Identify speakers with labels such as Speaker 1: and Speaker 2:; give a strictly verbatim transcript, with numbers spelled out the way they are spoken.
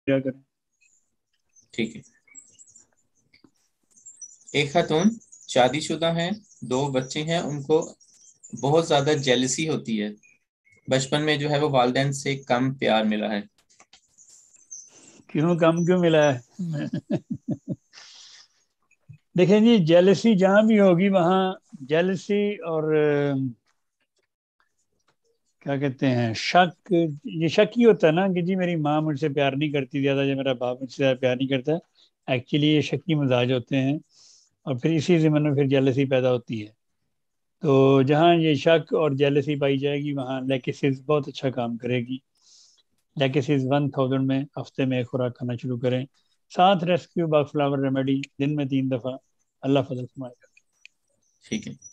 Speaker 1: क्या करें।
Speaker 2: ठीक है। एक खातून शादीशुदा हैं, दो बच्चे हैं, उनको बहुत ज्यादा जेलसी होती है। बचपन में जो है वो वालिदैन से कम प्यार मिला है।
Speaker 1: क्यों, कम क्यों मिला है? देखें जी, जेलसी जहां भी होगी वहां जेलसी और क्या कहते हैं, शक। ये शक ही होता है ना कि जी मेरी माँ मुझसे प्यार नहीं करती ज्यादा, या मेरा बाप मुझसे ज्यादा प्यार नहीं करता। एक्चुअली ये शक्की मिजाज होते हैं, और फिर इसी ज़मन में फिर जेलसी पैदा होती है। तो जहाँ ये शक और जेलसी पाई जाएगी वहाँ लेकेसिस बहुत अच्छा काम करेगी। लेकेसिस वन थाउजेंड में हफ्ते में एक खुराक खाना शुरू करें। साथ रेस्क्यू बाग फ्लावर रेमेडी दिन में तीन दफा। अल्लाह फजल फरमाएगा।
Speaker 2: ठीक है।